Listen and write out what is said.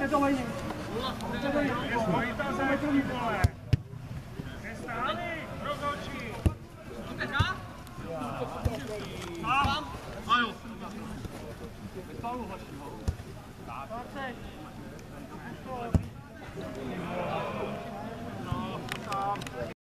to lejně. Stojí tam za první pole. Nestáli, rozhodčí. Tam. A jo. Faulu vašeho. 20. No, tam.